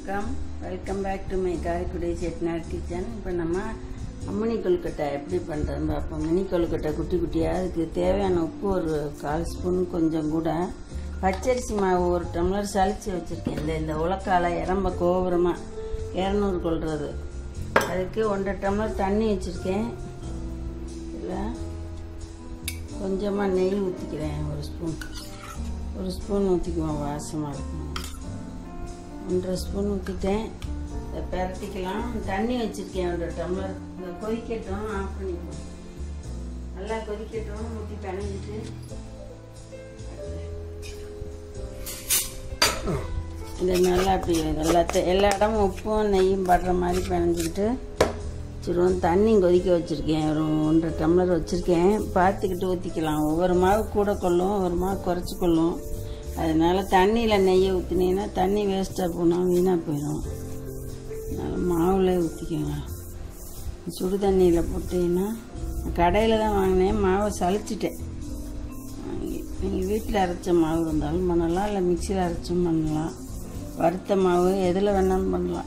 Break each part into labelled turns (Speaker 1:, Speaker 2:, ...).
Speaker 1: வணக்கம், welcome back to my Karaikudi Chettinad kitchen. இப்போ நம்ம அம்மணி கொழுக்கட்டை எப்படி பண்ணுறதுன்னு பார்ப்போம். மினி கொழுக்கட்டை குட்டி குட்டியாக, அதுக்கு தேவையான உப்பு ஒரு 1/4 ஸ்பூன், கொஞ்சம் கூட பச்சரிசி மாவு 1 டம்ளர் சளிச்சு வச்சுருக்கேன். இந்த உலக்கால இறம்ப கோபுரமாக 200 கொள்வது, அதுக்கு 1.5 டம்ளர் தண்ணி வச்சுருக்கேன். இதில் கொஞ்சமாக நெய் ஊற்றிக்கிறேன், ஒரு ஸ்பூன் ஊற்றிக்குவோம், வாசமாக இருக்கும். 1.5 ஸ்பூன் ஊற்றிட்டேன். இதை பரட்டிக்கலாம். தண்ணி வச்சுருக்கேன் 1 டம்ளர். இதை கொதிக்கட்டும், ஆஃப் பண்ணிக்குவோம். நல்லா கொதிக்கட்டும், ஊற்றி பிணைஞ்சிட்டு இதை நல்லா அப்படி எல்லா இடமும் உப்பும் நெய்யும் படுற மாதிரி பிணைஞ்சிக்கிட்டு வச்சுருவோம். தண்ணி கொதிக்க வச்சுருக்கேன், ஒரு 1.5 டம்ளர் வச்சுருக்கேன். பார்த்துக்கிட்டு ஊற்றிக்கலாம். ஒவ்வொரு மாவு கூட கொள்ளும், ஒவ்வொரு மாவு குறைச்சி கொள்ளும். அதனால் தண்ணியில் நெய்யை ஊற்றினீங்கன்னா தண்ணி வேஸ்ட்டாக போனால் வீணாக போயிடும். அதனால் மாவில் ஊற்றிக்கோங்க. சுடு தண்ணியில் போட்டிங்கன்னா, கடையில் தான் வாங்கினேன், மாவை சளிச்சிட்டேன். நீங்கள் வீட்டில் அரைச்ச மாவு இருந்தாலும் பண்ணலாம், இல்லை மிக்சியில் அரைச்சும் பண்ணலாம். வறுத்த மாவு எதில் வேணாலும் பண்ணலாம்.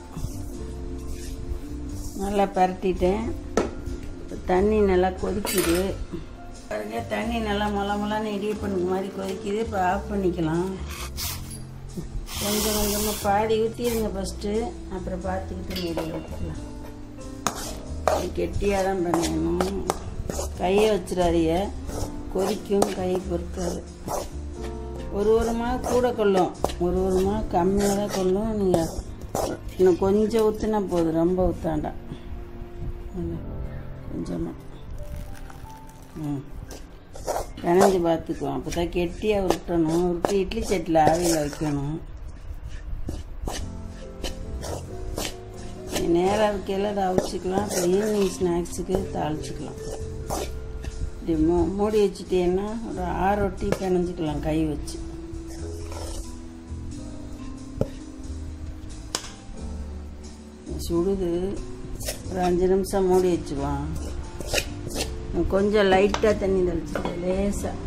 Speaker 1: நல்லா பரட்டிட்டேன். தண்ணி நல்லா கொதிக்குது பாருங்க. தண்ணி நல்லா மொளன்னு இடியப்பனுக்கு மாதிரி கொதிக்குது. இப்போ ஆஃப் பண்ணிக்கலாம். கொஞ்சம் கொஞ்சமாக பாதி ஊற்றிடுங்க ஃபஸ்ட்டு, அப்புறம் பார்த்துக்கிட்டு மீடியில் ஊற்றிக்கலாம். கெட்டியாக தான் பண்ணணும். கையை வச்சிடாதீங்க, கொதிக்கும், கை பொறுக்காது. ஒரு மாவு கூட கொள்ளும், ஒரு மாவு கம்மியாக தான் கொள்ளும். நீங்கள் இன்னும் கொஞ்சம் ஊற்றினா போதும், ரொம்ப ஊற்றாண்டாம், கொஞ்சமாக. பிணைஞ்சு பார்த்துக்குவோம். அப்போ தான் கெட்டியாக உருட்டணும். உருட்டி இட்லி சட்டியில் ஆவியில் வைக்கணும். நேராக இருக்கையில் அதை அவிச்சிக்கலாம். அப்புறம் ஈவினிங் ஸ்நாக்ஸுக்கு தாளிச்சிக்கலாம். இப்படி மூடி வச்சுட்டேன்னா ஒரு 6 ரொட்டி பிணைஞ்சிக்கலாம் கை வச்சு. சுடுது, ஒரு 5 நிமிஷம் மூடி வச்சுக்கலாம். கொஞ்சம் லைட்டாக தண்ணி தெளிச்சுட்டு லேசாக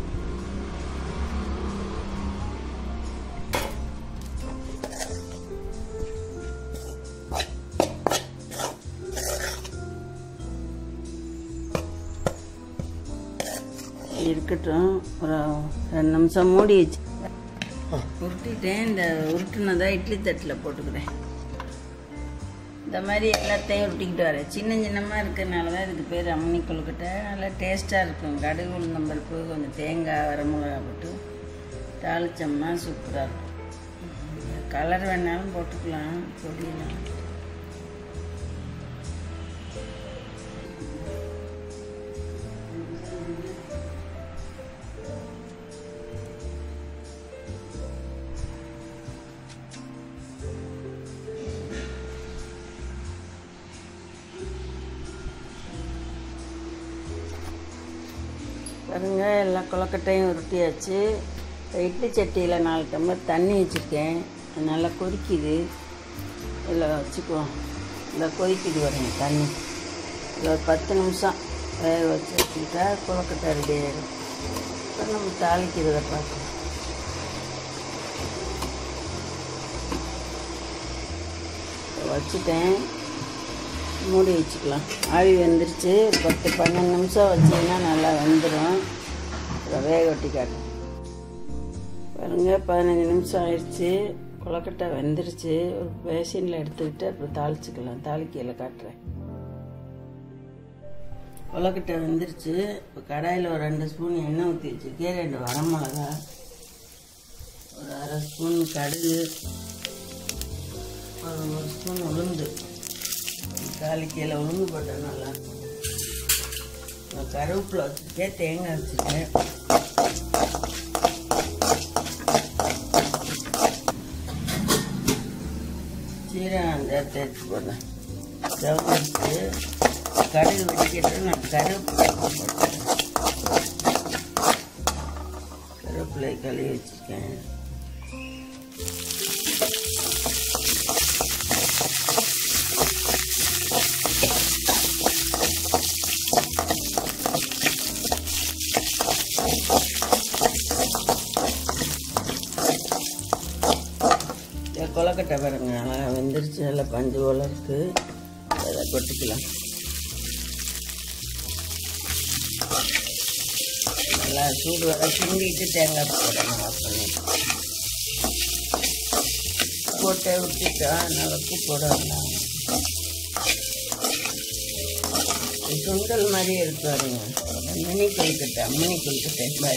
Speaker 1: இருக்கட்டும். ஒரு 2 நிமிஷம் மூடி வச்சு உருட்டிட்டேன். இந்த உருட்டுனதான் இட்லி தட்டில் போட்டுக்கிறேன். இந்த மாதிரி எல்லாத்தையும் உருட்டிக்கிட்டு வரேன். சின்னமாக இருக்கிறதுனால தான் இதுக்கு பேர் அம்மணி கொழுக்கட்டை. நல்லா டேஸ்ட்டாக இருக்கும். கடுகு, உளுந்தம்பருப்பு, கொஞ்சம் தேங்காய், வரமிளகா போட்டு தாளித்தோம்னா சூப்பராக இருக்கும். கலர் வேணாலும் போட்டுக்கலாம், பொடியெல்லாம். பாருங்க, எல்லா கொழுக்கட்டையும் உருட்டியாச்சு. இட்லி சட்டியில் 4 டம்ளர் தண்ணி வச்சுருக்கேன். நல்லா கொதிக்குது. இதில் வச்சுக்குவோம். இதில் கொதிக்குது பாருங்க தண்ணி. இதில் ஒரு 10 நிமிஷம் வேக வச்சு வச்சுக்கிட்டா கொழுக்கட்டை ரெடி ஆகிடும். இப்போ நம்ம தாளிக்கிறத பார்க்கலாம். வச்சுட்டேன், மூடி வச்சுக்கலாம். ஆவி வெந்துருச்சு. 10-12 நிமிஷம் வச்சிங்கன்னா நல்லா வெந்துடும். அப்புறம் வேக வெட்டி காட்டும். பாருங்க, 15 நிமிஷம் ஆயிடுச்சு. கொழுக்கட்டை வெந்துருச்சு. ஒரு பேசினில் எடுத்துக்கிட்டு அப்புறம் தாளிச்சுக்கலாம். தாளிக்கையில் காட்டுறேன். கொழுக்கட்டை வெந்துருச்சு. இப்போ கடாயில் ஒரு 2 ஸ்பூன் எண்ணெய் ஊற்றி வச்சுருக்கேன். 2 வரமிளகா, ஒரு 1/2 ஸ்பூன் கடுகு, ஒரு 1 ஸ்பூன் உளுந்து. தாளிக்கையில் உளுந்து போட்டால் நல்லாயிருக்கும். கருவேப்பிலை வச்சுருக்கேன், தேங்காய் வச்சுருக்கேன். சீரகம் தேய்ச்சி போடுறேன். செவந்திச்சு கடுகு வெடிக்கிட்டு நான் கருவேப்பிலை கழுவி வச்சுருக்கேன். கொழுக்கட்டை பாருங்க வெந்துருச்சு, நல்லா பஞ்சு போல இருக்குது. அதை கொட்டிக்கலாம். நல்லா சூடு வர கிண்டிட்டு தேங்காய் போடணும். ஆஃப் பண்ணிட்டு போட்டு விட்டுட்டா நல்லா உப்பு போடணும். சுண்டல் மாதிரியே இருக்காருங்க. மினி கொழுக்கட்டை, அம்மணி கொழுக்கட்டை.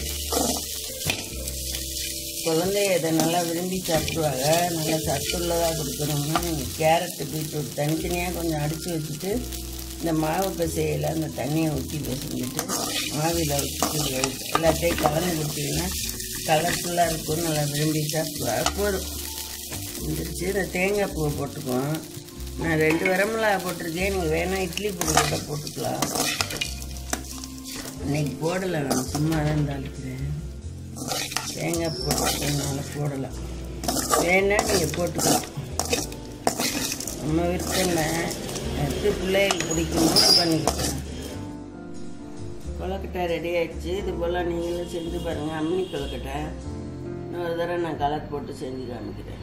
Speaker 1: குழந்தைய இதை நல்லா விரும்பி சாப்பிடுவாங்க. நல்லா சத்துள்ளதாக கொடுக்கணும்னா கேரட்டு பீட்ரூட் தனித்தனியாக கொஞ்சம் அடித்து வச்சுட்டு இந்த மாவு பிசையில் அந்த தண்ணியை ஊற்றி பிசைஞ்சிட்டு மாவில் வச்சுட்டு எல்லாத்தையும் கலந்து கொடுத்தீங்கன்னா கலர்ஃபுல்லாக இருக்கும். நல்லா விரும்பி சாப்பிடுவாங்க. போதும் வந்துருச்சு. இந்த தேங்காய் பூவை போட்டுக்குவோம். நான் 2 வரமிளகா போட்டிருக்கேன். நீங்கள் வேணால் இட்லி பூ கூட போட்டுக்கலாம். இன்னைக்கு போடலை, நான் சும்மா தான் தாளிக்கிறேன். தேங்காய் போட்டுக்கிறதுனால போடலாம். வேணா நீங்கள் போட்டுக்கலாம். நம்ம விருப்பம் எடுத்து பிள்ளைகளுக்கு பிடிக்கும்போது பண்ணிக்கலாம். கொழுக்கட்டை ரெடி ஆகிடுச்சு. இது போல் நீங்களும் செஞ்சு பாருங்கள். அம்மணி கொழுக்கட்டை இன்னொரு தடவை நான் கலர் போட்டு செஞ்சு காமிக்கிறேன்.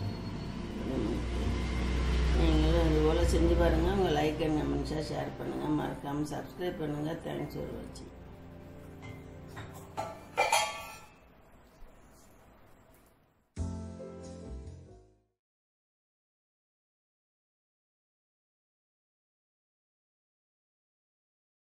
Speaker 1: நீங்களும் இது போல் செஞ்சு பாருங்கள். உங்கள் லைக் அண்ட் கமெண்ட்ஸாக ஷேர் பண்ணுங்கள். மறக்காமல் சப்ஸ்கிரைப் பண்ணுங்கள். தேங்க்ஸ் ஃபார் வாட்சிங்.